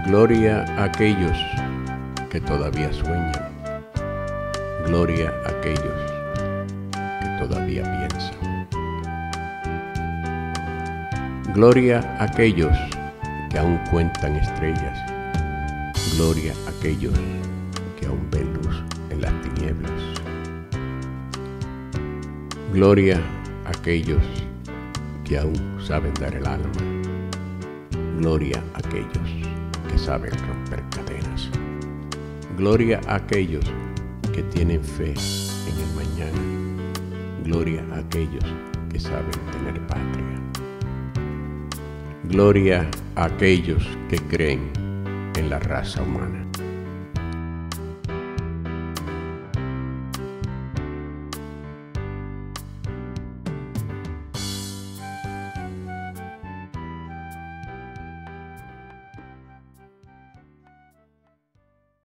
Gloria a aquellos que todavía sueñan. Gloria a aquellos que todavía piensan. Gloria a aquellos que aún cuentan estrellas. Gloria a aquellos que aún ven luz en las tinieblas. Gloria a aquellos que aún saben dar el alma. Gloria a aquellos que saben romper cadenas. Gloria a aquellos que tienen fe en el mañana. Gloria a aquellos que saben tener patria. Gloria a aquellos que creen en la raza humana.